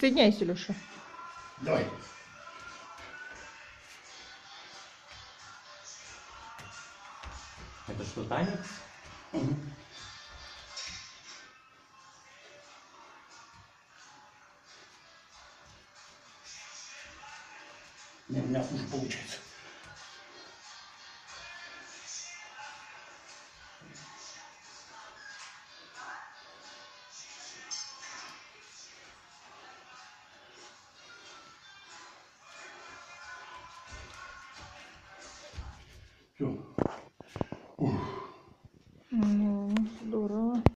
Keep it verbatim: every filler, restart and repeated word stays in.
Присоединяйся, Леша. Давай. Это что, танец? Угу. Не, у меня хуже получается. Все.